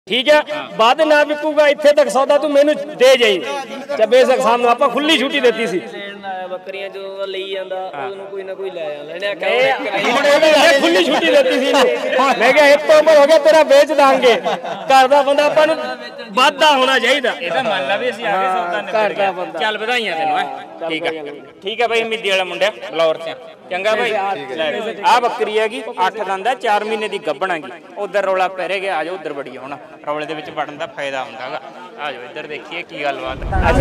ठीक है बाद ना विकूगा इत्थे तक सौदा तू मैनू दे जाई ते बेशक सामने आपां खुली छुट्टी देती सी ਬੱਕਰੀਆਂ ਜੋ ਲਈ ਜਾਂਦਾ ਉਹਨੂੰ ਕੋਈ ਨਾ ਕੋਈ ਲੈ ਜਾਂਦਾ ਇਹਨੇ खुली छुट्टी देती सी मैं क्या एक तो उम्र हो गया तेरा बेच दांगे घर दा बंदा आपां नू वादा होना चाहिदा ਇਹ ਤਾਂ ਮੰਨ ਲਾ ਵੀ ਅਸੀਂ ਆਗੇ ਸੌਦਾ घर दा ਨਿਬੜ बंदा ਚੱਲ ਵਧਾਈਆਂ ਤੈਨੂੰ ਠੀਕ ਹੈ ਬਾਈ ਮਿੱਦੀ ਵਾਲਾ ਮੁੰਡਿਆ ਬਲੌਰ ਤੇ ਚੰਗਾ ਬਾਈ ਆ ਬੱਕਰੀ ਹੈਗੀ 8 ਦੰਦ ਹੈ 4 ਮਹੀਨੇ ਦੀ ਗੱਭਣ ਹੈਗੀ ਉਧਰ ਰੌਲਾ ਪੈ ਰਿਹਾ ਗਿਆ ਆ ਜਾਓ ਉਧਰ ਬੜੀ ਹੁਣ ਰੌਲੇ ਦੇ ਵਿੱਚ ਵੜਨ ਦਾ ਫਾਇਦਾ ਹੁੰਦਾਗਾ ਆ ਜਾਓ ਇੱਧਰ ਦੇਖੀਏ ਕੀ ਗੱਲਬਾਤ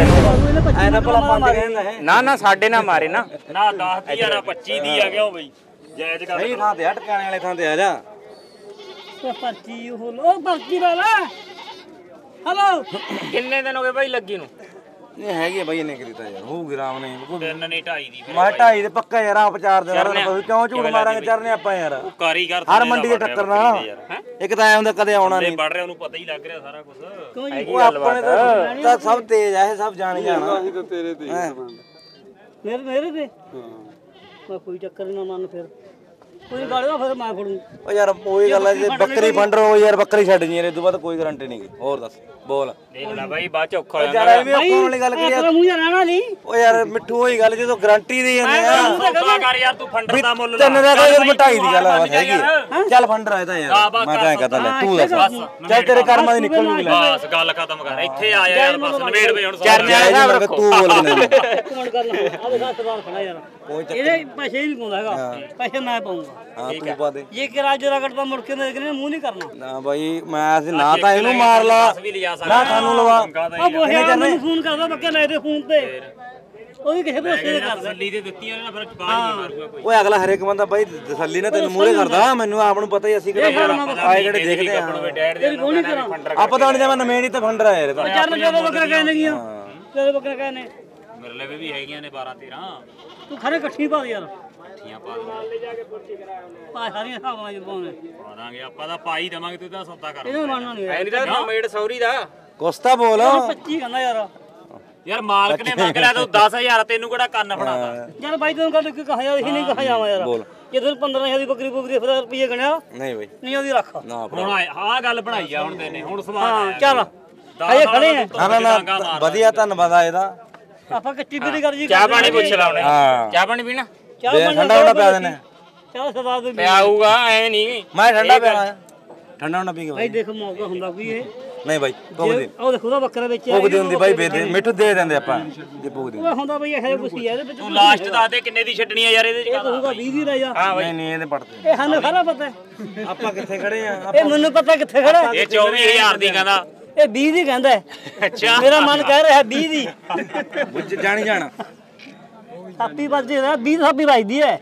ਨਾ ਨਾ ਸਾਡੇ ਨਾ ਮਾਰੇ ਨਾ 10 ਦੀ ਆ 25 ਦੀ ਆ ਗਿਆ ਉਹ ਬਈ ਜਾਇਜ਼ ਕਰ ਨਹੀਂ ਥਾਂ ਤੇ ਆ ਟਿਕਾਣੇ ਵਾਲੇ ਥਾਂ ਤੇ ਆ ਜਾ ਪਰਚੀ ਉਹ ਪਰਚੀ ਵਾਲਾ ਹਲੋ ਕਿੰਨੇ ਦਿਨ ਹੋ ਗਏ ਬਾਈ ਲੱਗੀ ਨੂੰ ਇਹ ਹੈਗੀ ਬਾਈ ਇਹਨੇ ਕਰੀ ਤਾਂ ਯਾਰ ਹੋਊਗੀ ਰਾਮ ਨੇ ਤਿੰਨ ਨਹੀਂ 2.5 ਦੀ ਮੈਂ 2.5 ਦੇ ਪੱਕਾ ਯਾਰ ਆਪ 4 ਦਿਨ ਕਿਉਂ ਝੂਠ ਮਾਰਾਂਗੇ ਚਰਨੇ ਆਪਾਂ ਯਾਰ ਕਾਰੀਗਰ ਹਰ ਮੰਡੀ ਦੇ ਟੱਕਰ ਨਾ ਇੱਕ ਤਾਂ ਐ ਹੁੰਦਾ ਕਦੇ ਆਉਣਾ ਨਹੀਂ ਵੜ ਰਿਹਾ ਉਹਨੂੰ ਪਤਾ ਹੀ ਲੱਗ ਰਿਹਾ ਸਾਰਾ ਕੁਝ ਉਹ ਆਪਣੇ ਤਾਂ ਸਭ ਤੇਜ਼ ਆ ਇਹ ਸਭ ਜਾਣ ਜਾਣਾ ਮੇਰੇ ਤੇ ਮੈਂ ਕੋਈ ਚੱਕਰ ਨਾ ਮੰਨ ਫਿਰ ਕੋਈ ਗਾੜਿਆ ਫਿਰ ਮੈਂ ਫੜੂ ਉਹ ਯਾਰ ਉਹੀ ਗੱਲ ਹੈ ਜੇ ਬੱਕਰੀ ਫੰਡ ਰੋ ਯਾਰ ਬੱਕਰੀ ਛੱਡ ਜੀ ਇਹ ਤੋਂ ਬਾਅਦ ਕੋਈ ਗਾਰੰਟੀ ਨਹੀਂ ਹੋਰ ਦੱਸ ਬੋਲ ਦੇਖ ਲੈ ਬਾਈ ਬਾਅਦ ਚ ਔਖਾ ਹੋ ਯਾਰ ਜਾਂਦਾ ਐਵੇਂ ਔਖਾ ਵਾਲੀ ਗੱਲ ਕਰੀ ਤੇਰਾ ਮੂੰਹ ਜਾਂ ਰਹਿਣਾ ਨਹੀਂ ਉਹ ਯਾਰ ਮਿੱਠੂ ਉਹੀ ਗੱਲ ਜਦੋਂ ਗਾਰੰਟੀ ਦੀ ਜਾਂਦੇ ਆ ਸੌਦਾ ਕਰ ਯਾਰ ਤੂੰ ਫੰਡਰ ਦਾ ਮੁੱਲ ਤਿੰਨ ਦਾ ਕੋਈ ਮਟਾਈ ਦੀ ਗੱਲ ਆ ਬਸ ਹੈਗੀ ਚੱਲ ਫੰਡਰ ਆਇਆ ਤਾਂ ਯਾਰ ਮੈਂ ਤਾਂ ਕਹਤਾ ਲੈ ਤੂੰ ਦੱਸ ਚੱਲ ਤੇਰੇ ਕਰਮਾਂ ਦੀ ਨਿਕਲ ਜੂਗੀ ਲੈ ਬਸ ਗੱਲ ਖਤਮ ਕਰ ਇੱਥੇ ਆ ਯਾਰ ਬਸ ਨਵੇੜ ਵੇ ਹੁਣ ਚਰਨੇ ਵਾਲਾ ਹਿਸਾਬ ਰੱਖੋ ਤੂੰ ਬੋਲ ਕਿਨੇ ਕੌਣ ਕਰ ਲਾ ਆ ਦੇਖ ਸਵਾਲ ਖੜਾ ਯਾਰ ਇਹਦੇ ਪੈਸੇ ਨਹੀਂ ਪਾਉਂਦਾ ਹੈਗਾ ਪੈਸੇ ਮੈਂ ਪਾਉਂਗਾ ਹਾਂ ਤੂੰ ਪਾ ਦੇ ਇਹ ਕਿ ਰਾਜੂ ਰਗੜ ਦਾ ਮੁੜ ਕੇ ਮੇਰੇ ਮੂੰਹ ਨਹੀਂ ਕਰਨਾ ਨਾ ਬਾਈ ਮੈਂ ਅਸੀਂ ਨਾ ਤਾਂ ਇਹਨੂੰ ਮਾਰ ਲਾ ਨਾ ਸਾਨੂੰ ਲਵਾ ਆ ਬੋਹਿਆ ਮੈਨੂੰ ਫੋਨ ਕਰਦਾ ਬੱਕੇ ਲੈ ਦੇ ਫੋਨ ਤੇ ਉਹ ਵੀ ਕਿਸੇ ਦੋਸਤ ਦੇ ਕਰਦਾ ਤਸੱਲੀ ਤੇ ਦਿੱਤੀ ਉਹਨੇ ਫਿਰ ਬਾਹਰ ਨਹੀਂ ਮਾਰੂਗਾ ਕੋਈ ਓਏ ਅਗਲਾ ਹਰੇਕ ਬੰਦਾ ਬਾਈ ਤਸੱਲੀ ਨਾਲ ਤੈਨੂੰ ਮੂਹਰੇ ਕਰਦਾ ਮੈਨੂੰ ਆਪ ਨੂੰ ਪਤਾ ਹੀ ਅਸੀਂ ਕਿਹੜੇ ਆਏ ਕਿਹੜੇ ਦੇਖਦੇ ਆ ਤੇਰੀ ਕੋਣੀ ਕਰਾਂ ਆਪਾਂ ਤਾਂ ਨਹੀਂ ਮੈਂ ਨਹੀਂ ਤਾਂ ਫੰਡਰ ਆ ਯਾਰ ਚਾਰ ਜਦੋਂ ਬੱਕਰਾ ਕਹਿਣੇ ਗੀਆਂ ਜਦੋਂ ਬੱਕਰਾ ਕਹਿਣੇ ਮੇਰੇ ਲਈ ਵੀ ਹੈਗੀਆਂ ਨੇ 12 13 ਤੂੰ ਖਰੇ ਇਕੱਠੀ ਪਾ ਦੇ ਯਾਰ ਠੀਆਂ ਪਾ ਦੇ ਪਾ ਸਾਰੀਆਂ ਹਿਸਾਬਾਂ ਨਾਲ ਪਾਉਣੇ ਪਾ ਦਾਂਗੇ ਆਪਾਂ ਤਾਂ ਪਾਈ ਦੇਵਾਂਗੇ ਤੂੰ ਤਾਂ ਸੌਦਾ ਕਰ ਇਹਦਾ ਮੰਨਣਾ ਨਹੀਂ ਐ ਨਹੀਂ ਤਾਂ ਮੇਡ ਸੌਰੀ ਦਾ ਕੋਸਤਾ ਬੋਲ 25 ਕਹਿੰਦਾ ਯਾਰ ਯਾਰ ਮਾਲਕ ਨੇ ਮੰਗ ਲਿਆ ਤੂੰ 10000 ਤੈਨੂੰ ਕਿਹੜਾ ਕੰਨ ਫੜਾਦਾ ਯਾਰ ਬਾਈ ਤੈਨੂੰ ਗੱਲ ਕਿ ਕਹਾ ਯਾਰ ਇਹ ਨਹੀਂ ਕਹਾ ਜਾਵਾਂ ਯਾਰ ਜੇ ਤੈਨੂੰ 15000 ਦੀ ਬੱਕਰੀ ਬੁਕਰੀ ਫਿਰ ਰੁਪਏ ਗਣਿਆ ਨਹੀਂ ਬਾਈ ਨਹੀਂ ਉਹਦੀ ਰੱਖ ਨਾ ਹੁਣ ਆਹ ਗੱਲ ਬਣਾਈ ਆ ਹੁਣ ਤੈਨੇ ਹੁਣ ਸਵਾਲ ਹਾਂ ਚੱਲ ਹਜੇ ਖੜੇ ਆ ਨਾ ਵਧੀਆ ਧੰਨਵਾਦ ਆ ਇਹਦਾ ਆਪਾਂ ਕੱਚੀ ਪੀੜੀ ਕਰ ਜੀ ਚਾਹ ਪਾਣੀ ਪੁੱਛ ਲਾ ਉਹਨੇ ਹਾਂ ਚਾਹ ਪਾਣੀ ਪੀਣਾ ਠੰਡਾ ਹੁੰਦਾ ਪਿਆ ਦੇਣੇ ਚਾਹ ਸਵਾਦ ਦੇ ਪਿਆਊਗਾ ਐ ਨਹੀਂ ਮੈਂ ਠੰਡਾ ਪਿਆ ਠੰਡਾ ਹੁੰਦਾ ਪੀ ਕੇ ਭਾਈ ਦੇਖ ਮੌਕਾ ਹੁੰਦਾ ਕੋਈ ਇਹ ਨਹੀਂ ਬਾਈ ਭੁਗਦੀ ਉਹ ਦੇਖੋ ਦਾ ਬੱਕਰਾ ਵਿੱਚ ਭੁਗਦੀ ਹੁੰਦੀ ਬਾਈ ਬੇਦੇ ਮਿੱਠੂ ਦੇ ਦਿੰਦੇ ਆਪਾਂ ਜੇ ਭੁਗਦੀ ਉਹ ਹੁੰਦਾ ਬਈ ਇਹ ਕੁਛ ਹੀ ਆ ਇਹਦੇ ਵਿੱਚ ਤੂੰ ਲਾਸਟ ਦੱਸ ਦੇ ਕਿੰਨੇ ਦੀ ਛੱਡਣੀ ਆ ਯਾਰ ਇਹਦੇ ਚ ਇਹ ਕਹੂਗਾ 20 ਦੀ ਲੈ ਜਾ ਹਾਂ ਬਾਈ ਨਹੀਂ ਇਹਦੇ ਪੜਦੇ ਇਹ ਸਾਨੂੰ ਸਾਰਾ ਪਤਾ ਹੈ। ਆਪਾਂ ਕਿੱਥੇ ਖੜੇ ਆ ਇਹ ਮੈਨੂੰ ਪਤਾ ਕਿੱਥੇ ਖੜਾ ਹੈ। ਇਹ 24000 ਦੀ ਕਹਿੰਦਾ ਇਹ 20 ਦੀ ਕਹਿੰਦਾ ਹੈ। ਅੱਛਾ ਮੇਰਾ ਮਨ ਕਹਿ ਰਿਹਾ 20 ਦੀ ਬੁੱਝ ਜਾਣੀ ਜਾਣਾ ਥਾਪੀ ਵੱਜਦੀ ਹੈ 20 ਥਾਪੀ ਵੱਜਦੀ ਹੈ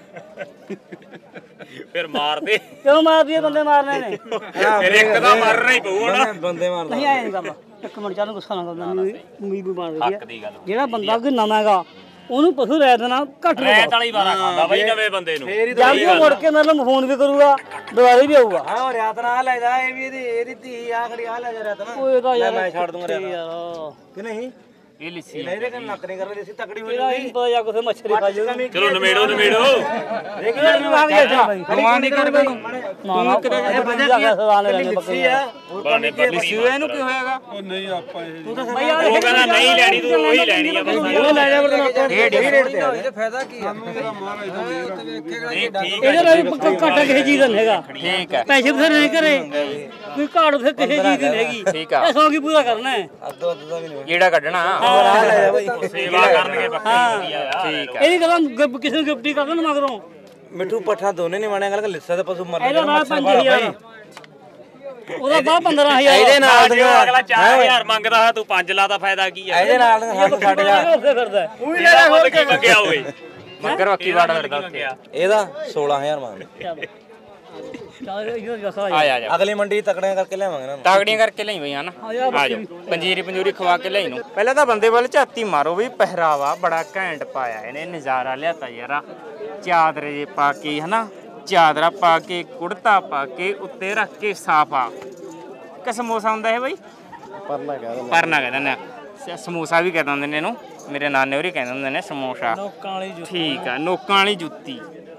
ਫਿਰ ਮਾਰ ਦੇ ਕਿਉਂ ਮਾਰਦੀ ਹੈ ਬੰਦੇ ਮਾਰਨੇ ਨੇ ਫਿਰ ਇੱਕ ਤਾਂ ਮਾਰਨਾ ਹੀ ਪਊ ਹੁਣ ਬੰਦੇ ਮਾਰਦਾ ਨਹੀਂ ਆਏ ਨਹੀਂ ਗੱਲ ਇੱਕ ਮਿੰਟ ਚਾਹ ਨੂੰ ਗੁੱਸਾ ਨਾ ਕਰਦਾ ਉਮੀਦ ਵੀ ਬਣ ਰਹੀ ਹੱਕ ਦੀ ਗੱਲ ਹੈ ਜਿਹੜਾ ਬੰਦਾ ਕੋਈ ਨਵਾਂ ਹੈਗਾ ਉਹਨੂੰ ਪਸ਼ੂ ਰਹਿ ਦੇਣਾ ਘੱਟ ਰੈਤ ਵਾਲੀ ਵਾਰਾ ਖਾਂਦਾ ਬਾਈ ਨਵੇਂ ਬੰਦੇ ਨੂੰ ਜਦ ਉਹ ਮੁੜ ਕੇ ਮਤਲਬ ਫੋਨ ਵੀ ਕਰੂਗਾ ਦੁਬਾਰੇ ਵੀ ਆਊਗਾ ਹਾਂ ਰਿਆਤ ਨਾਲ ਲੈ ਜਾ ਇਹ ਵੀ ਇਹਦੀ ਧੀ ਆਖੜੀ ਆ ਲੈ ਜਾ ਰਿਆਤ ਨਾਲ ਉਹ ਇਹਦਾ ਯਾਰ ਮੈਂ ਛੱਡ ਦੂੰਗਾ ਰਿਆਤ ਯਾਰ ਕਿ ਨਹੀਂ ਇਹ ਲਿੱਸੀ ਇਹਦੇ ਕੰਨ ਨੱਕ ਨਹੀਂ ਕਰਦੇ ਸੀ ਤਕੜੀ ਹੋ ਇਹਦਾ ਹੀ ਪਤਾ ਜਾ ਕੋਈ ਮੱਛਰੀ ਖਾ ਜਾਊ ਚਲੋ ਨਵੇੜੋ ਦੇਖ ਲੈ ਨੂੰ ਆ ਗਿਆ ਭਗਵਾਨ ਦੀ ਕਰ ਬਈ ਨਾ ਨਾ ਇਹ ਵਜ੍ਹਾ ਕੀ ਸਵਾਲ ਲੈਣੇ ਬੱਕਰੀ ਆ ਬਾਨੇ ਲਿੱਸੀ ਇਹਨੂੰ ਕੀ ਹੋਇਆਗਾ ਉਹ ਨਹੀਂ ਆਪਾਂ ਇਹ ਬਈ ਯਾਰ ਉਹ ਕਹਿੰਦਾ ਨਹੀਂ ਲੈਣੀ ਤੂੰ ਉਹੀ ਲੈਣੀ ਆ ਬਸ ਉਹ ਲੈ ਜਾ ਬਰਨਾ ਰੇਟ ਤੇ ਇਹ ਫਾਇਦਾ ਕੀ ਆ ਨਹੀਂ ਠੀਕ ਇਹਦੇ ਨਾਲ ਵੀ ਘਾਟਾ ਕਿਸੇ ਚੀਜ਼ ਦਾ ਨਹੀਂ ਹੈਗਾ ਠੀਕ ਹੈ ਪੈਸੇ ਬਥੇਰੇ ਨਹੀਂ ਕਰੇ ਕੋਈ ਘਾਟ ਫਿਰ ਕਿਸੇ ਚੀਜ਼ ਦੀ ਨਹੀਂ ਹੈਗੀ ਠੀਕ ਆ ਇਹ ਸੌ ਕੀ ਪੂਰਾ ਕਰਨਾ ਹੈ ਅੱਧੋ ਅੱਧ ਦਾ ਵੀ ਨਹੀਂ ਜਿਹੜਾ ਕੱਢਣਾ ਹੋਰ ਆ ਲੈ ਜਾ ਬਾਈ ਸੇਵਾ ਕਰਨਗੇ ਬੱਕਰੀ ਆ ਠੀਕ ਇਹਦੀ ਕਦਮ ਕਿਸੇ ਨੂੰ ਗਿਫਟੀ ਕਰ ਦੇਣ ਮਗਰੋਂ ਮਿੱਠੂ ਪੱਠਾ ਦੋਨੇ ਨਹੀਂ ਬਣਿਆ ਗੱਲ ਲਿੱਸਾ ਦਾ ਪਸ਼ੂ ਮਰ ਇਹਦਾ ਨਾਲ 5000 ਉਹਦਾ ਬਾਹ 15000 ਇਹਦੇ ਨਾਲ ਜੋ ਅਗਲਾ 4000 ਮੰਗਦਾ ਹੈ ਤੂੰ 5 ਲਾ ਦਾ ਫਾਇਦਾ ਕੀ ਆ ਇਹਦੇ ਨਾਲ ਸਾਨੂੰ ਛੱਡ ਜਾ ਉੱਥੇ ਫਿਰਦਾ ਉਹੀ ਲੈ ਲੈ ਹੋਰ ਕੀ ਮੰਗਿਆ ਓਏ ਮੱਗਰ ਵੱਕੀ ਵਾੜ ਫਿਰਦਾ ਉੱਥੇ ਇਹਦਾ 16000 ਮੰਗਦੇ ਚੱਲ ਇਹ ਜਸਾ ਆ ਜਾ ਅਗਲੀ ਮੰਡੀ ਤਕੜਿਆਂ ਕਰਕੇ ਲਿਆਵਾਂਗੇ ਨਾ ਤਾਗੜੀਆਂ ਕਰਕੇ ਲਈ ਬਈ ਹਨਾ ਆ ਜਾ ਪੰਜੀਰੀ ਪੰਜੂਰੀ ਖਵਾ ਕੇ ਲਈ ਨੂੰ ਪਹਿਲਾਂ ਤਾਂ ਬੰਦੇ ਵੱਲ ਝਾਤੀ ਮਾਰੋ ਵੀ ਪਹਿਰਾਵਾ ਬੜਾ ਘੈਂਟ ਪਾਇਆ ਇਹਨੇ ਨਜ਼ਾਰਾ ਲਿਆਤਾ ਯਾਰਾ ਚਾਦਰੇ ਜੇ ਪਾ ਕੇ ਹਨਾ ਚਾਦਰਾ ਪਾ ਕੇ ਕੁੜਤਾ ਪਾ ਕੇ ਉੱਤੇ ਰੱਖ ਕੇ ਸਾਫਾ ਕਿ ਸਮੋਸਾ ਹੁੰਦਾ ਹੈ ਬਈ ਪਰਨਾ ਕਹਿੰਦੇ ਨੇ ਸਮੋਸਾ ਵੀ ਕਹਿੰਦੇ ਹੁੰਦੇ ਨੇ ਇਹਨੂੰ ਮੇਰੇ ਨਾਨੇ ਹੋਰੀ ਕਹਿੰਦੇ ਹੁੰਦੇ ਨੇ ਸਮੋਸਾ ਲੋਕਾਂ ਵਾਲੀ ਠੀਕ ਆ ਨੋਕਾਂ ਵਾਲੀ ਜੁੱਤੀ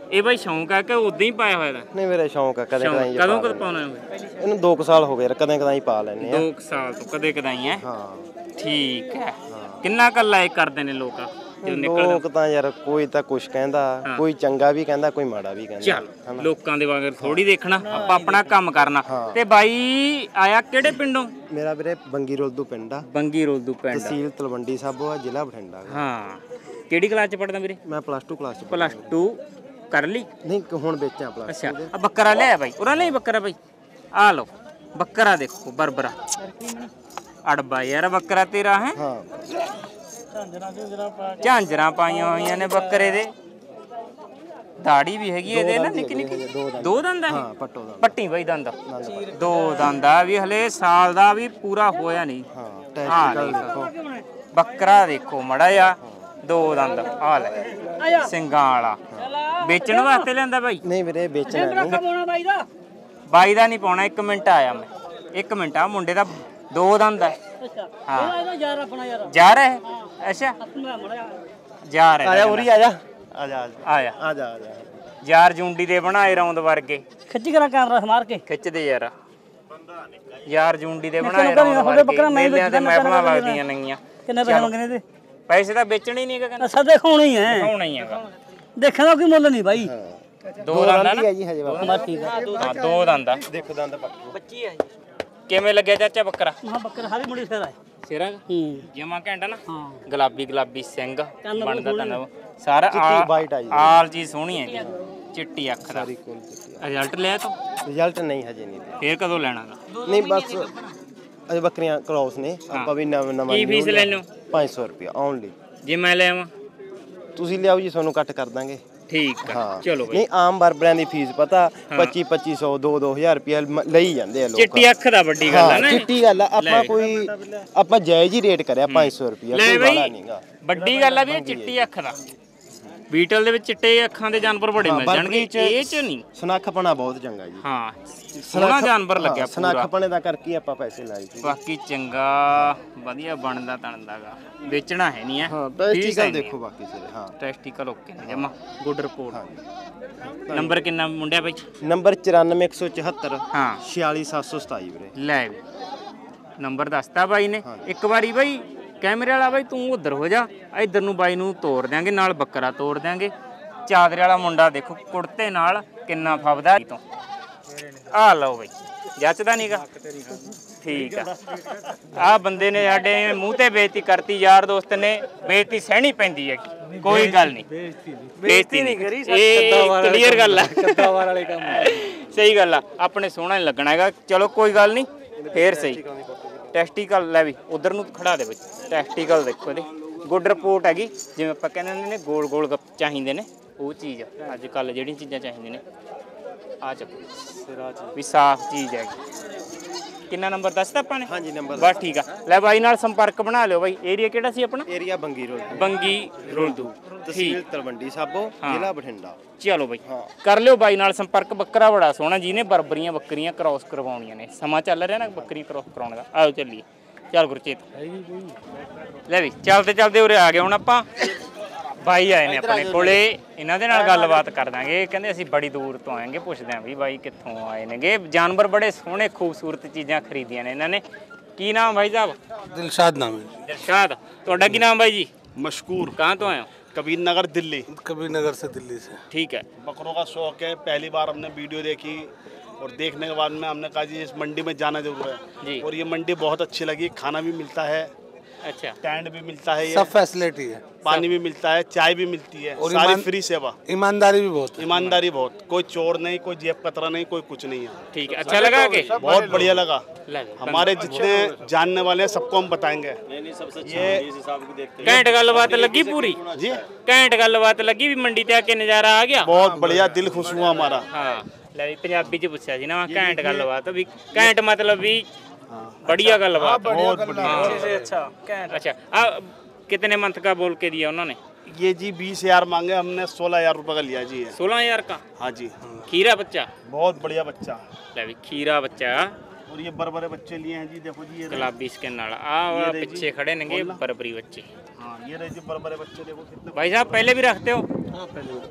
ਇਹ ਬਾਈ ਸ਼ੌਂਕ ਆ ਕਿ ਉਦਾਂ ਹੀ ਪਾਇਆ ਹੋਇਆ ਦਾ? ਨਹੀਂ ਮੇਰਾ ਸ਼ੌਂਕ ਆ ਕਦੇ ਕਦਾਈ ਕਦੋਂ ਕਦ ਪਾਉਣਾ ਹੈ? ਇਹਨੂੰ 2 ਸਾਲ ਹੋ ਗਏ ਕਦੇ ਕਦਾਈ ਪਾ ਲੈਨੇ ਆ। 2 ਸਾਲ ਤੋਂ ਕਦੇ ਕਦਾਈ ਹੈ? ਹਾਂ ਠੀਕ ਹੈ। ਕਿੰਨਾ ਕੁ ਲਾਇਕ ਕਰਦੇ ਨੇ ਲੋਕ ਜਦੋਂ ਨਿਕਲਦਾ? ਲੋਕ ਤਾਂ ਯਾਰ ਕੋਈ ਤਾਂ ਕੁਛ ਕਹਿੰਦਾ, ਕੋਈ ਚੰਗਾ ਵੀ ਕਹਿੰਦਾ, ਕੋਈ ਮਾੜਾ ਵੀ ਕਹਿੰਦਾ। ਚੱਲ ਲੋਕਾਂ ਦੇ ਵਾਂਗ ਥੋੜੀ ਦੇਖਣਾ, ਆਪਾਂ ਆਪਣਾ ਕੰਮ ਕਰਨਾ। ਤੇ ਬਾਈ ਆਇਆ ਕਿਹੜੇ ਪਿੰਡੋਂ? ਮੇਰਾ ਵੀਰੇ ਬੰਗੀ ਰੋਲਦੂ ਪਿੰਡ ਆ, ਬੰਗੀ ਰੋਲਦੂ ਪਿੰਡ, ਤਹਿਸੀਲ ਤਲਵੰਡੀ ਸਾਬੋ ਆ, ਜ਼ਿਲ੍ਹਾ ਬਠਿੰਡਾ। ਹਾਂ ਕਿਹੜੀ ਕਲਾਸ ਚ ਪੜਦਾ ਵੀਰੇ? ਮੈਂ +2 ਕਲਾਸ ਚ। +2 ਕਰ ਲਈ? ਨਹੀਂ ਹੁਣ ਵੇਚਾਂ ਪਲੱਸ। ਅੱਛਾ ਆ ਬੱਕਰਾ ਲਿਆ ਬਾਈ, ਉਹਨਾਂ ਲਈ ਬੱਕਰਾ ਬਾਈ ਆ ਲਓ ਬੱਕਰਾ ਦੇਖੋ ਬਰਬਰਾ ਅੜਬਾ ਯਾਰ ਬੱਕਰਾ ਤੇਰਾ ਹੈ। ਹਾਂ ਝਾਂਜਰਾਂ ਪਾਈਆਂ ਹੋਈਆਂ ਨੇ ਬੱਕਰੇ ਦੇ, ਦਾੜੀ ਵੀ ਹੈਗੀ ਇਹਦੇ ਨਾ ਨਿੱਕੀ ਨਿੱਕੀ। 2 ਦੰਦ ਹਾਂ ਪੱਟੋ ਦਾ ਪੱਟੀ ਬਾਈ ਦੰਦ 2 ਦੰਦ ਆ ਵੀ ਹਲੇ ਸਾਲ ਦਾ ਵੀ ਪੂਰਾ ਹੋਇਆ ਨਹੀਂ। ਹਾਂ ਆ ਦੇਖੋ ਬੱਕਰਾ ਦੇਖੋ ਮੜਾ ਆ 2 ਦੰਦ ਆ ਲੈ ਸਿੰਘਾਂ ਵਾਲਾ। ਵੇਚਣ ਵਾਸਤੇ ਲੈਂਦਾ ਬਾਈ? ਨਹੀਂ ਵੀਰੇ ਵੇਚਣਾ ਨਹੀਂ। ਬਾਈ ਦਾ ਨਹੀਂ ਪਾਉਣਾ। 1 ਮਿੰਟ ਆਇਆ ਮੈਂ, 1 ਮਿੰਟ ਆ ਮੁੰਡੇ ਦਾ 2 ਦੰਦ ਹੈ। ਹਾਂ ਜਾ ਰਿਹਾ ਅੱਛਾ ਜਾ ਰਿਹਾ। ਆਜਾ ਉਰੀ ਆਜਾ ਆਜਾ ਆਇਆ ਆਜਾ ਆਜਾ ਯਾਰ ਜੁੰਡੀ ਦੇ ਬਣਾਏ ਰੌਂਦ ਵਰਗੇ। ਖਿੱਚ ਕਰਾ ਕੈਮਰਾ ਮਾਰ ਕੇ ਖਿੱਚਦੇ ਯਾਰ ਜੁੰਡੀ ਦੇ ਬਣਾਏ ਰੌਂਦ ਵਰਗੇ। ਮੇਲਿਆਂ ਤੇ ਮਹਿਫਲਾਂ ਲੱਗਦੀਆਂ ਨੇਗੀਆਂ। ਕਿੰਨੇ ਪੈਸੇ ਮੰਗਨੇ ਤੇ? ਪੈਸੇ ਤਾਂ ਵੇਚਣੇ ਹੀ ਨਹੀਂ ਕਹਿੰਦਾ, ਅਸਾਂ ਦੇਖਾਉਣਾ ਹੀ ਹੈ, ਹੋਣਾ ਹੀ ਹੈਗਾ। ਦੇਖਣ ਦਾ ਕੋਈ ਮੁੱਲ ਨਹੀਂ ਬਾਈ। 2 ਦੰਦ ਨਾ ਜੀ ਹਜੇ ਬਸ ਠੀਕ ਆ। ਹਾਂ 2 ਦੰਦ ਆ। ਦੇਖੋ ਦੰਦ ਪੱਕੇ। ਬੱਚੀ ਆ ਕਿਵੇਂ ਲੱਗਿਆ ਚਾਚਾ ਬੱਕਰਾ? ਮਹਾ ਬੱਕਰਾ ਸਾਰੀ ਮੁੰਡੀ ਸਿਰ ਆ। ਸਿਰਾ ਜਮਾ ਘੈਂਟਾ ਨਾ, ਗੁਲਾਬੀ ਗੁਲਾਬੀ ਸਿੰਘ ਕੰਨ ਬਣਦਾ ਤਾਂ ਸਾਰਾ ਵਾਈਟ ਆ ਜੀ। ਆਲ ਜੀ ਸੋਹਣੀ ਹੈ ਜੀ, ਚਿੱਟੀ ਅੱਖ ਦਾ। ਰਿਜ਼ਲਟ ਲਿਆ ਤੂੰ? ਰਿਜ਼ਲਟ ਨਹੀਂ ਹਜੇ ਨਹੀਂ। ਫੇਰ ਕਦੋਂ ਲੈਣਾਗਾ? ਨਹੀਂ ਬਸ ਅਜੇ ਬੱਕਰੀਆਂ ਕ੍ਰੋਸ ਨੇ, ਆਪਾਂ ਵੀ ਨਵਾਂ ਕੀ ਫੀਸ ਲੈਣੋ? 500 ਰੁਪਏ ਓਨਲੀ। ਜੇ ਮੈਂ ਲੈ ਆਵਾਂ? ਤੁਸੀਂ ਲਿਆਓ ਜੀ, ਤੁਹਾਨੂੰ ਕੱਟ ਕਰ ਦਾਂਗੇ। ਠੀਕ ਆ ਚਲੋ ਬਈ। ਨਹੀਂ ਆਮ ਬਰਬਰਿਆਂ ਦੀ ਫੀਸ ਪਤਾ 2500 2-2000 ਰੁਪਏ ਲਈ ਜਾਂਦੇ ਆ ਲੋਕ। ਚਿੱਟੀ ਅੱਖ ਦਾ ਵੱਡੀ ਗੱਲ ਆ ਨਾ, ਚਿੱਟੀ ਗੱਲ ਆ। ਆਪਾਂ ਜਾਇਜ਼ ਹੀ ਰੇਟ ਕਰਿਆ 500 ਰੁਪਏ, ਕੋਈ ਵਾਲਾ ਨਹੀਂਗਾ। ਵੱਡੀ ਗੱਲ ਆ ਵੀ ਇਹ ਚਿੱਟੀ ਅੱਖ ਦਾ। ਬੀਟਲ ਦੇ ਵਿੱਚ ਚਿੱਟੇ ਅੱਖਾਂ ਦੇ ਜਾਨਵਰ ਬੜੇ ਮਿਲ ਜਾਣਗੇ, ਇਹ ਚ ਨਹੀਂ। ਸੁਨੱਖਪਣਾ ਬਹੁਤ ਚੰਗਾ ਜੀ। ਹਾਂ ਸੋਹਣਾ ਜਾਨਵਰ ਲੱਗਿਆ ਪੂਰਾ। ਸੁਨੱਖਪਣੇ ਦਾ ਕਰਕੇ ਆਪਾਂ ਪੈਸੇ ਲਾਏ ਸੀ। ਬਾਕੀ ਚੰਗਾ ਵਧੀਆ ਬਣਦਾ ਤਣਦਾਗਾ, ਵੇਚਣਾ ਹੈ ਨਹੀਂ ਹੈ। ਹਾਂ ਟੈਸਟੀਕਲ ਦੇਖੋ ਬਾਕੀ ਸਾਰੇ। ਹਾਂ ਟੈਸਟੀਕਲ ਓਕੇ ਨੇ ਜਮਾ ਗੁੱਡ ਰਿਪੋਰਟ। ਨੰਬਰ ਕਿੰਨਾ ਮੁੰਡਿਆ ਬਾਈ? ਨੰਬਰ 94174 ਹਾਂ 46727 ਵੀਰੇ। ਲੈ ਵੀ ਨੰਬਰ ਦੱਸਤਾ ਬਾਈ ਨੇ। ਇੱਕ ਵਾਰੀ ਬਾਈ ਕੈਮਰੇ ਵਾਲਾ ਬਾਈ ਤੂੰ ਉਧਰ ਹੋ ਜਾ, ਇੱਧਰ ਨੂੰ ਬਾਈ ਨੂੰ ਤੋੜ ਦਿਆਂਗੇ, ਨਾਲ ਬੱਕਰਾ ਤੋੜ ਦਿਆਂਗੇ। ਚਾਦਰੇ ਵਾਲਾ ਮੁੰਡਾ ਦੇਖੋ ਕੁੜਤੇ ਨਾਲ ਕਿੰਨਾ ਫੱਬਦਾ ਤੋਂ। ਆ ਲਓ ਬਾਈ ਜੱਚਦਾ ਨਹੀਂਗਾ? ਠੀਕ ਆ। ਆ ਬੰਦੇ ਨੇ ਸਾਡੇ ਮੂੰਹ ਤੇ ਬੇਇੱਜ਼ਤੀ ਕਰਤੀ, ਯਾਰ ਦੋਸਤ ਨੇ ਬੇਇੱਜ਼ਤੀ ਸਹਿਣੀ ਪੈਂਦੀ ਹੈ, ਕੋਈ ਗੱਲ ਨਹੀਂ। ਬੇਇੱਜ਼ਤੀ ਨਹੀਂ ਕਰੀ, ਇਹ ਕਲੀਅਰ ਗੱਲ ਆ। ਕੱਦਾਵਾਰ ਵਾਲੇ ਕੰਮ ਸਹੀ ਗੱਲ ਆ, ਆਪਣੇ ਸੋਹਣਾ ਨਹੀਂ ਲੱਗਣਾ ਹੈਗਾ। ਚਲੋ ਕੋਈ ਗੱਲ ਨਹੀਂ, ਫੇਰ ਸਹੀ। ਟੈਸਟੀਕਲ ਲੈ ਵੀ ਉਧਰ ਨੂੰ ਖੜਾ ਦੇ ਵਿੱਚ। ਟੈਸਟੀਕਲ ਦੇਖੋ ਇਹਦੇ, ਗੁੱਡ ਰਿਪੋਰਟ ਹੈਗੀ। ਜਿਵੇਂ ਆਪਾਂ ਕਹਿੰਦੇ ਹੁੰਦੇ ਨੇ ਗੋਲ ਗੋਲ ਚਾਹੀਦੇ ਨੇ, ਉਹ ਚੀਜ਼ ਅੱਜ ਕੱਲ ਜਿਹੜੀਆਂ ਚੀਜ਼ਾਂ ਚਾਹੀਦੀਆਂ ਨੇ ਆ ਚੱਕੋ ਵੀ ਸਾਫ਼ ਚੀਜ਼ ਹੈਗੀ। ਕਿੰਨਾ ਨੰਬਰ ਦੱਸਦਾ ਆਪਾਂ ਨੇ? ਹਾਂਜੀ ਨੰਬਰ ਬਸ ਠੀਕ ਆ। ਲੈ ਬਾਈ ਨਾਲ ਸੰਪਰਕ ਬਣਾ ਲਿਓ ਬਾਈ। ਏਰੀਆ ਕਿਹੜਾ ਸੀ ਆਪਣਾ? ਏਰੀਆ ਬੰਗੀ ਰੋਲਦੂ। ਬੰਗੀ ਰੋਲਦੂ, ਤਹਿਸੀਲ ਤਲਵੰਡੀ ਸਾਬੋ, ਜ਼ਿਲ੍ਹਾ ਬਠਿੰਡਾ। ਚਲੋ ਬਾਈ ਕਰ ਲਿਓ ਬਾਈ ਨਾਲ ਸੰਪਰਕ। ਬੱਕਰਾ ਬੜਾ ਸੋਹਣਾ, ਜਿਹਨੇ ਬਰਬਰੀਆਂ ਬੱਕਰੀਆਂ ਕ੍ਰਾਸ ਕਰਵਾਉਣੀਆਂ ਨੇ। ਸਮਾਂ ਚੱਲ ਰਿਹਾ ਨਾ ਬੱਕਰੀ ਕ੍ਰਾਸ ਕਰਾਉਣ ਦਾ। ਆਓ ਚੱਲੀਏ। ਚੱਲ ਗੁਰਚੇਤ ਲੈ ਵੀ ਚੱਲਦੇ ਚੱਲਦੇ ਉਰੇ ਆ ਗਏ। ਹੁਣ ਆਪਾਂ ਬਾਈ ਆਏ ਨੇ ਆਪਣੇ ਕੋਲੇ, ਇਹਨਾਂ ਦੇ ਨਾਲ ਗੱਲਬਾਤ ਕਰ ਦਾਂਗੇ। ਕਹਿੰਦੇ ਅਸੀਂ ਬੜੀ ਦੂਰ ਤੋਂ ਆਏਂਗੇ, ਪੁੱਛਦੇ ਆਂ ਵੀ ਬਾਈ ਕਿੱਥੋਂ ਆਏ ਨੇਗੇ। ਜਾਨਵਰ ਬੜੇ ਸੋਹਣੇ ਖੂਬਸੂਰਤ ਚੀਜ਼ਾਂ ਖਰੀਦੀਆਂ ਨੇ ਇਹਨਾਂ ਨੇ। ਕੀ ਨਾਮ भाई साहब? दिलशाद नाम है। दिलशाद। ਤੁਹਾਡਾ ਕੀ ਨਾਮ भाई जी? मशकूर। कहाँ तो आए हो? कबीर नगर दिल्ली। कबीर नगर से दिल्ली से। ठीक है। बकरों का शौक है, पहली बार हमने वीडियो देखी और देखने के बाद में हमने कहा जी इस मंडी में जाना जरूर है जी। और ये मंडी बहुत अच्छी लगी, खाना भी मिलता है, अच्छा टेंट भी मिलता है, सब फैसिलिटी है, पानी भी मिलता है, चाय भी मिलती है, और सारी फ्री सेवा। ईमानदारी भी बहुत है। ईमानदारी बहुत, कोई चोर नहीं, कोई जेब कतरा नहीं, कोई कुछ नहीं है। ठीक है। अच्छा लगा के? बहुत बढ़िया लगा। हमारे जितने जानने वाले हैं सबको हम बताएंगे। ये घैंट गलबात लगी पूरी जी, घैंट गलबात लगी भी मंडी ते आके नजारा आ गया। बहुत बढ़िया, दिल खुश हुआ हमारा। हाँ ਲੈ ਵੀ ਪੰਜਾਬੀ ਚ ਪੁੱਛਿਆ ਸੀ ਨਾ ਮੈਂ। ਘੈਂਟ ਗੱਲਬਾਤ ਵੀ, ਘੈਂਟ मतलब भी बढ़िया गलबात। बहुत बढ़िया। अच्छा कितने मंथ का बोल के दिया उन्होंने? ये जी 20,000 मांगे, हमने 16,000 रुपए का लिया जी। 16,000 का? हाँ जी। खीरा बच्चा? बहुत बढ़िया बच्चा। ले भी खीरा बच्चा। और ये बड़े बच्चे लिए हैं जी, देखो जी ये गुलाबी स्किन वाला। आ पीछे खड़े नेंगे बरबरी बच्चे। हाँ ये रहे जी बड़े बच्चे, देखो कितने। भाई साहब पहले भी रखते हो? हाँ पहले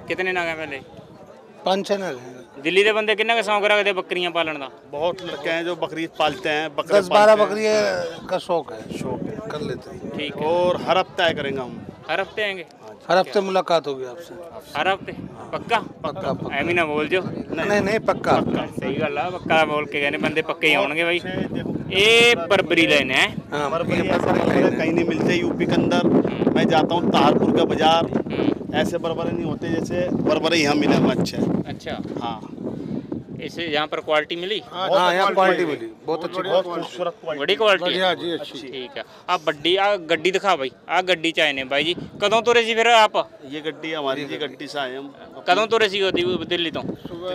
ਕਿਤਨੇ ਨਗ ਹੈ ਪਹਿਲੇ 5-6 नग हैं। ਦਿੱਲੀ ਦੇ ਬੰਦੇ ਕਿੰਨਾ ਕੁ ਸ਼ੌਂਕ ਰੱਖਦੇ ਬੱਕਰੀਆਂ ਪਾਲਣ ਦਾ? बहुत लड़के हैं जो बकरी पालते हैं, बकरे 10-12 बकरी का शौक है, कर लेते हैं। ਠੀਕ ਹੈ। और हर हफ्ता आया करेंगे हम। ਹਰ ਹਫਤੇ ਆएंगे? हर हफ्ते मुलाकात होगी आपसे। ਹਰ ਹਫਤੇ ਪੱਕਾ? पक्का पक्का। ਐਵੇਂ ਨਾ ਬੋਲ ਜੋ। नहीं पक्का। ਸਹੀ ਗੱਲ ਆ, ਪੱਕਾ ਬੋਲ ਕੇ ਕਹਿੰਦੇ ਬੰਦੇ ਪੱਕੇ ਹੀ ਆਉਣਗੇ ਬਾਈ। ਇਹ बर्बरी लेने हैं। हाँ, बर्बरी कहीं नहीं मिलते यूपी के अंदर। मैं जाता हूँ तारपुर का बाजार, ऐसे बर्बरे नहीं होते जैसे बर्बरे यहाँ मिले हुए अच्छे। अच्छा हाँ, इसे यहाँ पर क्वालिटी मिली? हाँ यहाँ क्वालिटी मिली, बहुत अच्छी, बहुत खूबसूरत क्वालिटी। बड़ी क्वालिटी बढ़िया जी, अच्छी। ठीक है। आ बड्डी आ गड्डी दिखा भाई, आ गड्डी चाहे ने भाई जी। कदों तुरे सी फिर आप? ये गड्डी हमारी जी, गड्डी से आए हम। कदों तुरे सी दिल्ली तो?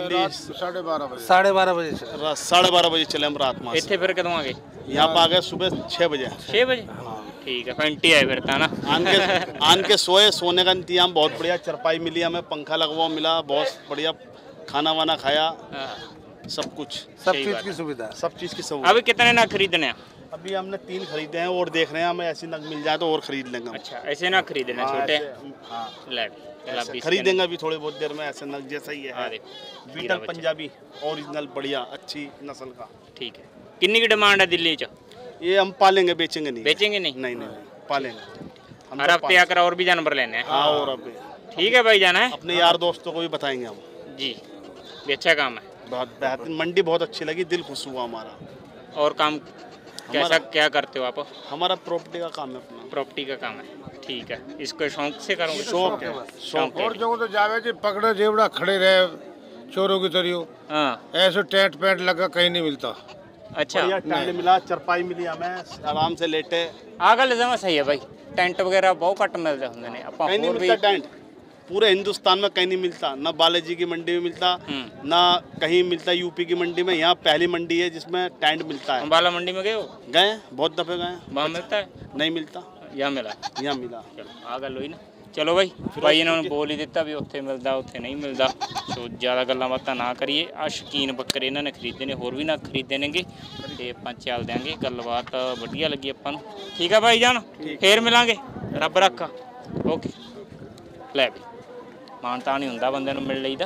12:30 बजे से। 12:30 बजे चले हम रात में। इत्थे फिर कदों आ गए? यहाँ पे आ गए सुबह 6 बजे। 6 बजे? ठीक है, फैंटी आए फिर ना। आन के सोने का इंतजाम बहुत बढ़िया, चरपाई मिली हमें, पंखा लगवा मिला, बहुत बढ़िया खाना वाना खाया, सब कुछ, सब चीज की सुविधा, सब चीज की सुविधा। अभी कितने ना खरीदने हैं? अभी हमने 3 खरीदे हैं और देख रहे हैं, हमें ऐसी नग मिल जाए तो और खरीद लेंगे हम। अच्छा, ऐसे ना खरीदने छोटे? हाँ, ले खरीदेंगे अभी थोड़ी बहुत देर में, ऐसे नग जैसा ही है। बीटल बच्चा। पंजाबी ओरिजिनल बढ़िया अच्छी नस्ल का। ठीक है। कितनी की डिमांड है दिल्ली च? ये हम पालेंगे, बेचेंगे नहीं। बेचेंगे नहीं? नहीं पालेंगे। हर हफ्ते आकर और भी जानवर लेने हैं? हाँ, और अभी ठीक है भाई, जाना है अपने यार दोस्तों को भी बताएंगे हम जी। ये अच्छा काम है, बहुत बेहतरीन, मंडी बहुत अच्छी लगी, दिल खुश हुआ हमारा। और काम कैसा क्या करते हो आप? हमारा प्रॉपर्टी का काम है, अपना प्रॉपर्टी का काम है। ठीक है, इसको शौक से करोगे? शौक है, शौक है। और जो तो जावे जी पकड़े जेवड़ा खड़े रहे चोरों की तरियो, हाँ ऐसे टेंट पैंट लगा कहीं नहीं मिलता। अच्छा, बढ़िया टेंट मिला, चरपाई मिली हमें, आराम से लेटे। आ गल जमा सही है भाई, टेंट वगैरह बहुत घट मिलते होंगे ने ਆਪਾਂ कहीं नहीं ਹੋਰ भी मिलता टेंट, पूरे हिंदुस्तान में कहीं नहीं मिलता, ना बालाजी की मंडी में मिलता, ना कहीं मिलता यूपी की मंडी में। यहाँ पहली मंडी है जिसमें टेंट मिलता है। अंबाला मंडी में गए हो? गए, बहुत दफे गए। वहाँ मिलता है? नहीं मिलता, यहाँ मिला? यहाँ मिला। चलो आ गल हुई ना। चलो भाई, भाई इन्होंने बोल ही दिता भी उत्थे मिलता उत्थे नहीं मिलता, सो ज़्यादा गल्लां बातां ना करिए। आ शकीन बकरे इन्होंने खरीदे ने, होर भी ना खरीदे नेगे ते आपां चल देंगे। गलबात वधिया लगी आपां नूं। ठीक है भाई जान, फिर मिलांगे, रब रखा। ओके, लै भी मानता नहीं हुंदा बंदे नूं मिल लईदा।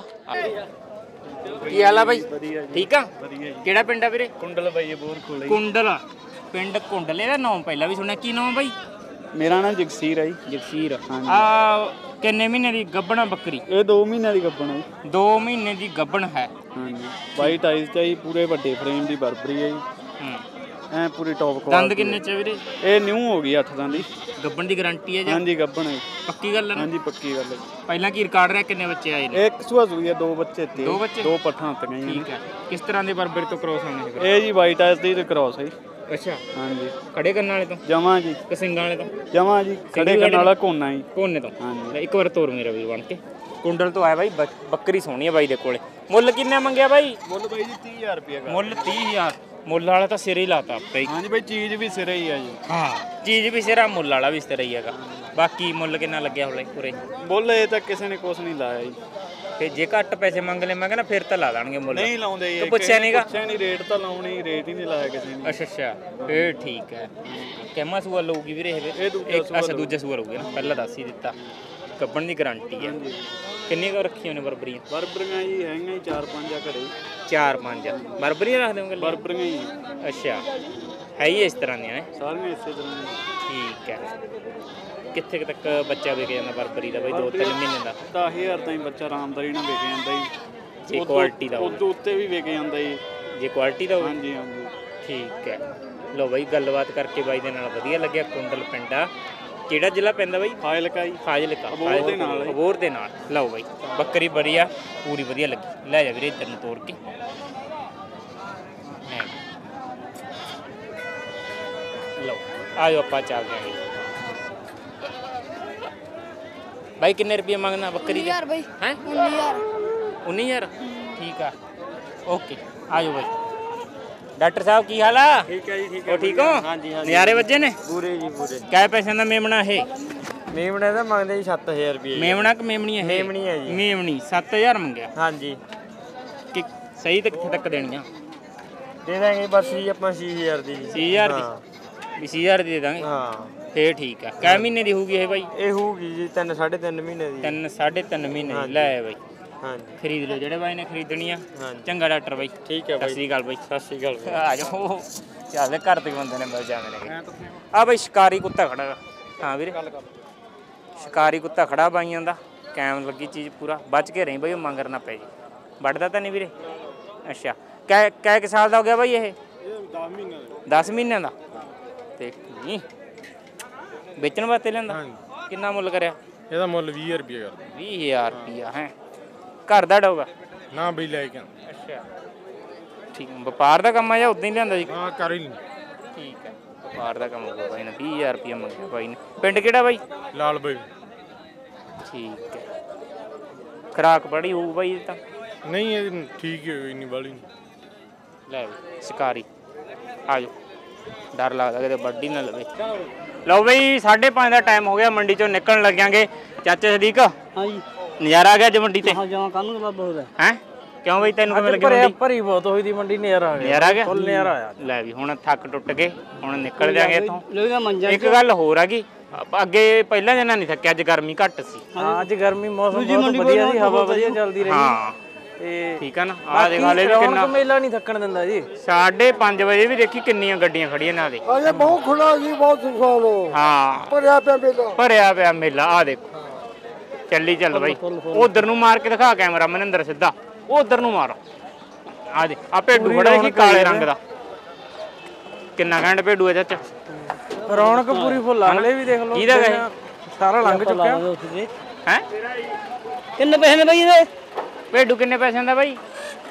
की हाल है भाई? ठीक आ? किहड़ा पिंड आ वीरे? कुंडल भाई बोर खोले। कुंडल पिंड कुंडल, ਇਹਦਾ ਨਾਮ ਪਹਿਲਾਂ ਵੀ ਸੁਣਿਆ। ਕੀ ਨਾਮ ਬਾਈ? मेरा नाम जगसीर है जी। ਜਗਸੀਰ। ਆ ਕਿੰਨੇ ਮਹੀਨੇ ਦੀ ਗੱਭਣਾ ਬੱਕਰੀ? ये 2 महीने की गब्बन है। 2 ਮਹੀਨੇ ਦੀ ਗੱਭਣ ਹੈ। हाँ जी, वाइट आइज चाहिए, पूरे बड़े फ्रेम की बर्बरी है जी, ऐ पूरी टॉप क्वालिटी। ਦੰਦ ਕਿੰਨੇ ਚ ਵੀਰੇ? ये न्यू हो गई 8 दंद दी। ਗੱਭਣ ਦੀ ਗਾਰੰਟੀ ਹੈ हाँ ਜੀ? जी गब्बन है। ਪੱਕੀ ਗੱਲ ਹੈ हाँ ਨਾ? जी पक्की गल है। ਪਹਿਲਾਂ ਕੀ ਰਿਕਾਰਡ ਰਿਹਾ, ਕਿੰਨੇ ਬੱਚੇ ਆਏ ਨੇ? एक सुहा सुई है, 2 बच्चे थे, 2 ਬੱਚੇ? 2 पट्ठा तक गई। ਠੀਕ ਹੈ। ਕਿਸ ਤਰ੍ਹਾਂ ਦੇ ਬਰਬਰੀ ਤੋਂ ਕ੍ਰੋਸ ਹੋਣੇ ਨੇ? ये जी वाइट आइज दी ते क्रॉस है। ਅੱਛਾ, हाँ जी, ਖੜੇ ਕਰਨ ਵਾਲੇ ਤੋਂ जमा जी, ਕਿ ਸਿੰਘਾਂ ਵਾਲੇ ਤੋਂ? जमा जी, खड़े करने वाला कोना ही। ਕੋਨੇ ਤੋਂ? हाँ जी। ਲੈ ਇੱਕ ਵਾਰ ਤੋਰ ਮੇਰਾ ਵੀ ਬਣ ਕੇ। ਕੁੰਡਲ ਤੋਂ ਆਇਆ ਬਾਈ, ਬੱਕਰੀ ਸੋਹਣੀ ਹੈ ਬਾਈ ਦੇ ਕੋਲੇ। ਮੁੱਲ ਕਿੰਨਾ ਮੰਗਿਆ ਬਾਈ? मुल भाई जी 30,000 रुपये का। ਮੁੱਲ 30,000। ਮੁੱਲ ਵਾਲਾ ਤਾਂ ਸਿਰੇ ਹੀ ਲਾਤਾ ਆਪੇ ਹੀ। हाँ जी भाई, चीज भी सिरे ही है जी। ਹਾਂ, ਚੀਜ਼ ਵੀ ਸਿਰਾ, ਮੁੱਲ ਵਾਲਾ ਵੀ ਸਿਰਾ ਹੀ ਹੈਗਾ। ਬਾਕੀ ਮੁੱਲ ਕਿੰਨਾ ਲੱਗਿਆ ਹੋਲੇ ਪੂਰੇ? मुल ये तक किसी ने कुछ नहीं लाया जी। ਤੇ ਜੇ ਘੱਟ ਪੈਸੇ ਮੰਗ ਲੈ ਮੈਂ ਕਹਿੰਦਾ ਫਿਰ ਤਾਂ ਲਾ ਦੇਣਗੇ ਮੁੱਲ। नहीं लाਉਂਦੇ ਤੂੰ ਪੁੱਛਿਆ ਨੀਗਾ? ਪੁੱਛਿਆ ਨਹੀਂ, ਰੇਟ ਤਾਂ ਲਾਉਣੀ, ਰੇਟ ਹੀ ਨਹੀਂ ਲਾਇਆ ਕਿਸੇ ਨੇ। ਅੱਛਾ ਅੱਛਾ, ਫੇਰ ਠੀਕ ਹੈ। ਕਿੰਨਾ ਸੂਆ ਲਊਗੀ ਵੀਰੇ ਇਹ? ਇਹ ਦੂਜਾ ਸੂਆ ਅੱਛਾ, ਦੂਜਾ ਸੂਆ ਲਊਗੀ ਨਾ, ਪਹਿਲਾਂ ਦੱਸ ਹੀ ਦਿੱਤਾ। ਕੱਪਣ ਦੀ ਗਾਰੰਟੀ ਹੈ। ਕਿੰਨੀਆਂ ਕੁ ਰੱਖੀਆਂ ਨੇ ਬਰਬਰੀਆਂ? ਬਰਬਰੀਆਂ ਜੀ ਹੈਗੀਆਂ 4-5 ਆ ਘਰੇ। 4-5 ਬਰਬਰੀਆਂ ਰੱਖ ਦੇਵੋਗੇ? ਬਰਬਰੀਆਂ ਹੀ ਅੱਛਾ, ਹੈ ਹੀ ਇਸ ਤਰ੍ਹਾਂ ਦੀਆਂ ਨੇ? ਸਾਰੀਆਂ ਇਸੇ ਤਰ੍ਹਾਂ ਦੀਆਂ। ਠੀਕ ਹੈ। ਕਿੱਥੇ ਕੁ ਤੱਕ ਬੱਚਾ ਵਿਕ ਜਾਂਦਾ ਬਰਬਰੀ ਦਾ ਬਾਈ? 2-3 ਮਹੀਨੇ ਦਾ? 10,000 ਤਾਈਂ ਬੱਚਾ ਆਰਾਮਦਾਰੀ ਨਾਲ ਵਿਕ ਜਾਂਦਾ ਜੀ। ਜੇ ਕੁਆਲਿਟੀ ਦਾ ਹੋਵੇ? ਉਦੋਂ ਉੱਤੇ ਵੀ ਵਿਕ ਜਾਂਦਾ ਜੀ। ਜੇ ਕੁਆਲਿਟੀ ਦਾ ਹੋਵੇ? ਹਾਂਜੀ ਹਾਂਜੀ। ਠੀਕ ਹੈ। ਲਓ ਬਾਈ, ਗੱਲਬਾਤ ਕਰਕੇ ਬਾਈ ਦੇ ਨਾਲ ਵਧੀਆ ਲੱਗਿਆ। ਕੁੰਡਲ ਪਿੰਡ ਆ, ਕਿਹੜਾ ਜ਼ਿਲ੍ਹਾ ਪੈਂਦਾ ਬਾਈ? ਫਾਜ਼ਿਲਕਾ ਜੀ। ਫਾਜ਼ਿਲਕਾ। ਅਬੋਹਰ ਦੇ ਨਾਲ ਹੈ। ਅਬੋਹਰ ਦੇ ਨਾਲ। ਲਓ ਬਾਈ, ਬੱਕਰੀ ਬੜੀ ਆ, ਪੂਰੀ ਵਧੀਆ ਲੱਗੀ। ਲੈ ਜਾ ਵੀਰੇ ਇੱਧਰ ਨੂੰ ਤੋੜ ਕੇ। ਲਓ ਆਜੋ ਆਪਾਂ ਚੱਲਦੇ ਆਂਗੇ। ਬਾਈ ਕਿੰਨੇ ਰੁਪਏ ਮੰਗਣਾ ਬੱਕਰੀ ਦੇ? 19,000 ਬਾਈ। ਹੈ 19,000। 19,000? ਠੀਕ ਆ, ਓਕੇ ਆਜੋ ਬਾਈ। ਡਾਕਟਰ ਸਾਹਿਬ ਕੀ ਹਾਲ ਆ? ਠੀਕ ਹੈ ਜੀ, ਠੀਕ ਉਹ ਠੀਕ ਹੋ? ਹਾਂਜੀ ਹਾਂਜੀ। ਨਜ਼ਾਰੇ ਵੱਜੇ ਨੇ? ਪੂਰੇ ਜੀ ਪੂਰੇ। ਕਿੰਨੇ ਪੈਸਿਆਂ ਦਾ ਮੇਮਣਾ ਇਹ? ਮੇਮਣੇ ਦਾ ਮੰਗਦੇ ਜੀ 7,000 ਰੁਪਏ। ਮੇਮਣਾ ਕਿ ਮੇਮਣੀ ਇਹ? ਮੇਮਣੀ ਹੈ ਜੀ। ਮੇਮਣੀ 7,000 ਮੰਗਿਆ। ਹਾਂਜੀ, ਕਿ ਸਹੀ ਤੇ ਕਿੱਥੇ ਤੱਕ ਦੇਣੀਆਂ? ਦੇ ਦਾਂਗੇ ਬਸ ਜੀ ਆਪਾਂ 6,000 ਦੀ ਜੀ। 6,000 ਦੀ? 20000 ਦੀ ਦੇ ਦਾਂਗੇ ਹਾਂ ਫੇਰ ਠੀਕ ਆ। ਕਿੰਨੇ ਮਹੀਨੇ ਦੀ ਹੋਊਗੀ ਇਹ ਬਾਈ? ਇਹ ਹੋਊਗੀ ਜੀ 3 3.5 ਮਹੀਨੇ ਦੀ। 3 3.5 ਮਹੀਨੇ ਦੀ ਲੈ ਬਾਈ ਹਾਂਜੀ ਖਰੀਦ ਲਓ ਜਿਹੜੇ ਬਾਈ ਨੇ ਖਰੀਦਣੀ ਆ। ਹਾਂਜੀ। ਚੰਗਾ ਡਾਕਟਰ ਬਾਈ। ਠੀਕ ਹੈ ਬਾਈ। ਸਤਿ ਸ਼੍ਰੀ ਅਕਾਲ ਬਾਈ। ਸਤਿ ਸ਼੍ਰੀ ਅਕਾਲ। ਆ ਜਾਓ ਚੱਲ ਘਰ ਦੇ ਬੰਦੇ ਨੇ ਮਿਲ ਜਾਂਦੇ ਨੇ। ਆ ਬਾਈ ਸ਼ਿਕਾਰੀ ਕੁੱਤਾ ਖੜਾ ਗਾ। ਹਾਂ ਵੀਰੇ ਸ਼ਿਕਾਰੀ ਕੁੱਤਾ ਖੜਾ ਬਾਈਆਂ ਦਾ ਕੈਮ ਲੱਗੀ ਚੀਜ਼ ਪੂਰਾ ਬਚ ਕੇ ਰਹੀ ਬਾਈ ਉਹ ਮੰਗਰ ਨਾ ਪੈ ਜੀ। ਵੱਢਦਾ ਤਾਂ ਨਹੀਂ ਵੀਰੇ? ਅੱਛਾ ਕੈ ਕਿ ਸਾਲ ਦਾ ਹੋ ਗਿਆ ਬਾਈ ਇਹ? 10 ਮਹੀਨਿਆਂ ਦਾ। ਤੇ ਨਹੀਂ ਵੇਚਣ ਵਾਸਤੇ ਲੈਂਦਾ? ਕਿੰਨਾ ਮੁੱਲ ਕਰਿਆ ਇਹਦਾ ਮੁੱਲ 20 ਰੁਪਏ ਕਰ 20000 ਰੁਪਿਆ ਹੈ ਘਰ ਦਾ ਡੋਗਾ ਨਾ ਬਈ ਲੈ ਕੇ ਅੱਛਾ ਠੀਕ ਵਪਾਰ ਦਾ ਕੰਮ ਆ ਜਾਂ ਉਦਾਂ ਹੀ ਲਿਆਂਦਾ ਜੀ? ਹਾਂ ਕਰ ਹੀ ਨਹੀਂ ਠੀਕ ਹੈ ਵਪਾਰ ਦਾ ਕੰਮ ਹੋਊਗਾ ਬਾਈ ਨੇ 20000 ਰੁਪਿਆ ਮੰਗਿਆ ਬਾਈ ਨੇ। ਪਿੰਡ ਕਿਹੜਾ ਬਾਈ? ਲਾਲ ਬਈ ਠੀਕ ਹੈ ਖਰਾਕ ਬੜੀ ਹੋਊ ਬਾਈ ਇਹ ਤਾਂ ਨਹੀਂ ਇਹ ਠੀਕ ਹੈ ਇੰਨੀ ਵਾਲੀ ਲੈ ਬਈ ਸ਼ਿਕਾਰੀ ਆ ਜਾਓ ਡਰ ਲੱਗਦਾ ਕਿਤੇ ਵੱਡੀ ਨਾ ਲਵੇ। ਲਓ ਬਈ 5:30 ਦਾ ਟਾਈਮ ਹੋ ਗਿਆ ਮੰਡੀ ਚੋਂ ਨਿਕਲਣ ਲੱਗਿਆਂਗੇ। ਚਾਚੇ ਸਦੀਕ ਹਾਂਜੀ ਨਜ਼ਾਰਾ ਆ ਗਿਆ ਅੱਜ ਮੰਡੀ ਤੇ? ਹਾਂ ਜਮਾ ਕਾਨੂੰ ਦਾ ਬਹੁਤ ਹੈ ਹੈ ਕਿਉਂ ਬਈ ਤੈਨੂੰ ਕਿਵੇਂ ਲੱਗੀ ਮੰਡੀ? ਭਰੀ ਬਹੁਤ ਹੋਈ ਦੀ ਮੰਡੀ ਨਜ਼ਾਰਾ ਆ ਗਿਆ। ਨਜ਼ਾਰਾ ਆ ਗਿਆ ਫੁੱਲ ਨਜ਼ਾਰਾ ਆਇਆ। ਲੈ ਵੀ ਹੁਣ ਥੱਕ ਟੁੱਟ ਗਏ ਹੁਣ ਨਿਕਲ ਜਾਗੇ ਇੱਥੋਂ। ਲੋਹੀਆਂ ਮੰਜਾਂ ਇੱਕ ਗੱਲ ਹੋਰ ਆ ਗਈ ਅੱਗੇ ਪਹਿਲਾਂ ਜਨਾ ਨਹੀਂ ਥੱਕਿਆ ਅੱਜ ਗਰਮੀ ਘੱਟ ਸੀ। ਹਾਂ ਅੱਜ ਗਰਮੀ ਮੌਸਮ ਬਹੁਤ ਵਧੀਆ ਸੀ ਹਵਾ ਵਧੀਆ ਚੱਲਦੀ ਰਹੀ। ਹਾਂ ਤੇ ਠੀਕ ਆ ਨਾ ਆ ਦੇਖ ਹਾਲੇ ਵੀ ਕਿੰਨਾ ਮੇਲਾ ਨਹੀਂ ਥੱਕਣ ਦਿੰਦਾ ਜੀ। 5:30 ਵਜੇ ਵੀ ਦੇਖੀ ਕਿੰਨੀਆਂ ਗੱਡੀਆਂ ਖੜੀਆਂ ਨਾਲ ਦੇ। ਅਜੇ ਬਹੁਤ ਖੁੱਲਾ ਜੀ ਬਹੁਤ ਸੁਖਾਲੋ ਹਾਂ ਭਰਿਆ ਪਿਆ ਮੇਲਾ ਭਰਿਆ ਪਿਆ ਮੇਲਾ ਆ ਦੇਖੋ ਚੱਲੀ ਚੱਲ ਬਾਈ ਉਧਰ ਨੂੰ ਮਾਰ ਕੇ ਦਿਖਾ ਕੈਮਰਾ ਮਨਿੰਦਰ ਸਿੱਧਾ ਉਧਰ ਨੂੰ ਮਾਰ ਆ ਦੇ ਆ ਭੇਡੂ ਖੜਾ ਦੇਖੀ ਕਾਲੇ ਰੰਗ ਦਾ ਕਿੰਨਾ ਘੈਂਟ ਭੇਡੂ ਹੈ ਚਾਚਾ। ਰੌਣਕ ਪੂਰੀ ਫੁੱਲ ਅਗਲੇ ਵੀ ਦੇਖ ਲਓ ਕਿਹਦਾ ਗਾ ਇਹ? ਸਾਰਾ ਲੰਘ ਚੁੱਕਿਆ ਹੈ ਕਿੰਨੇ ਪੈਸੇ ਨੇ ਬਾਈ ਇਹਦੇ? ਭੇਡੂ ਕਿੰਨੇ ਪੈਸਿਆਂ ਦਾ ਬਾਈ?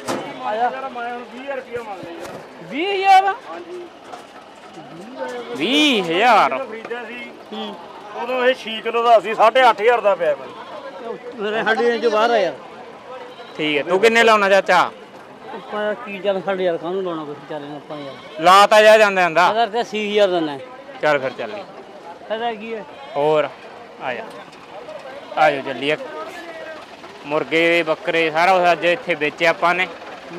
20000 20000 ਉਦੋਂ ਇਹ 6 ਕਿਲੋ ਦਾ ਸੀ 8500 ਦਾ ਪਿਆ ਮੇਰੇ ਸਾਡੇ ਜੋ ਬਾਹਰ ਆ ਯਾਰ ਠੀਕ ਹੈ ਤੂੰ ਕਿੰਨੇ ਲਾਉਣਾ ਚਾਚਾ? ਆਪਾਂ ਕੀ ਚੱਲ ਸਾਡੇ ਯਾਰ ਕਾਹਨੂੰ ਲਾਉਣਾ ਕੁਛ ਚੱਲ ਆਪਾਂ ਯਾਰ ਲਾ ਤਾਂ ਜਾ ਜਾਂਦਾ ਜਾਂਦਾ ਅਗਰ ਤੇ 80000 ਦਿੰਦਾ ਚੱਲ ਫਿਰ ਚੱਲੀ ਫਾਇਦਾ ਕੀ ਹੈ? ਹੋਰ ਆ ਜਾ ਆ ਜਾਓ ਚੱਲੀਏ ਮੁਰਗੇ ਬੱਕਰੇ ਸਾਰਾ ਕੁਝ ਅੱਜ ਇੱਥੇ ਵੇਚਿਆ ਆਪਾਂ ਨੇ।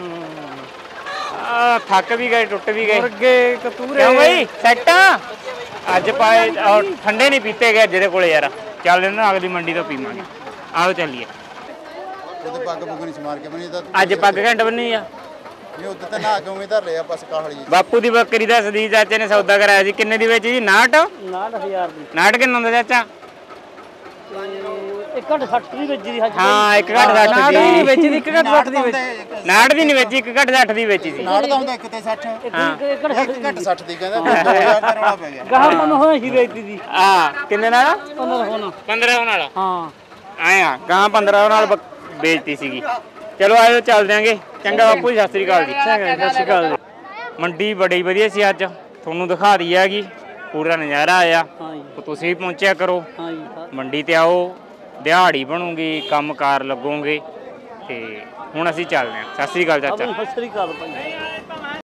ਆ ਥੱਕ ਵੀ ਗਏ ਟੁੱਟ ਵੀ ਗਏ ਮੁਰਗੇ ਕਤੂਰੇ ਕਿਉਂ ਬਈ ਸੈੱਟ ਅੱਜ ਪਾਏ ਠੰਡੇ ਨਹੀਂ ਪੀਤੇ ਗਏ ਜਿਹਦੇ ਕੋਲੇ ਯਾਰ ਚੱਲ ਇਹਨਾਂ ਅਗਲੀ ਮੰਡੀ ਤੋਂ ਪੀਵਾਂਗੇ। ਆਓ ਚੱਲੀਏ ਉਹਦੇ ਪੱਗ ਪੁੱਗ ਨਹੀਂ ਸਮਾਰ ਕੇ ਬਣੀ ਤਾਂ ਅੱਜ ਪੱਗ ਘੰਟ ਬੰਨੀ ਆ ਨਹੀਂ ਉੱਤੇ ਤਾਂ ਨਹਾ ਕੇ ਉਵੇਂ ਧਰ ਲਿਆ ਬਸ ਕਾਹਲੀ ਜੀ। ਬਾਪੂ ਦੀ ਬੱਕਰੀ ਦਾ ਸਦੀਕ ਚਾਚੇ ਨੇ ਸੌਦਾ ਕਰਾਇਆ ਸੀ ਕਿੰਨੇ ਦੀ ਵੇਚੀ ਜੀ? 69 69000 ਦੀ 69 ਕਿੰਨਾ ਹੁੰਦਾ ਚਾਚਾ? ਇੱਕ ਘੱਟ 60 ਦੀ ਵੇਚੀ ਦੀ ਹੱਜ ਹਾਂ 1 ਘੱਟ 60 ਦੀ ਵੇਚੀ ਦੀ 1 ਘੱਟ 60 ਦੀ ਵੇਚੀ 69 ਦੀ ਨਹੀਂ ਵੇਚੀ 1 ਘੱਟ 60 ਦੀ ਵੇਚੀ ਸੀ। ਨਾੜ ਤਾਂ ਹੁੰਦਾ ਇੱਕ ਤੇ 60 ਇੱਕ ਘੱਟ 60 ਘੱਟ 60 ਦੀ ਕਹਿੰਦਾ ਫਿਰ 2000 ਦਾ ਰੌਲਾ ਪੈ ਗਿਆ। ਗਾਹਾਂ ਮਨ ਹੋਇਆ ਸੀ ਵੇਚਦੀ ਦੀ ਹਾਂ ਕਿੰਨੇ ਨਾਲ? 15 ਹੋਣਾ 15 ਨਾਲ ਹਾਂ ਆਏ ਆ ਗਾਂ 15 ਨਾਲ ਵੇਚਤੀ ਸੀਗੀ। ਚਲੋ ਆਜੋ ਚੱਲ ਦਿਆਂਗੇ। ਚੰਗਾ ਬਾਪੂ ਜੀ ਸਤਿ ਸ੍ਰੀ ਅਕਾਲ ਜੀ। ਸਤਿ ਸ਼੍ਰੀ ਅਕਾਲ ਜੀ। ਮੰਡੀ ਬੜੀ ਵਧੀਆ ਸੀ ਅੱਜ ਤੁਹਾਨੂੰ ਦਿਖਾ ਰਹੀ ਹੈਗੀ ਪੂਰਾ ਨਜ਼ਾਰਾ ਆਇਆ। ਹਾਂ ਜੀ ਤੁਸੀਂ ਵੀ ਪਹੁੰਚਿਆ ਕਰੋ ਹਾਂ ਜੀ ਮੰਡੀ ਤੇ ਆਓ ਦਿਹਾੜੀ ਬਣੂਗੀ ਕੰਮਕਾਰ ਲੱਗੋਗੇ ਤੇ ਹੁਣ ਅਸੀਂ ਚੱਲਦੇ ਹਾਂ। ਸਤਿ ਸ੍ਰੀ ਅਕਾਲ ਚਾਚਾ। ਸਤਿ ਸ੍ਰੀ ਅਕਾਲ ਭਾਈ।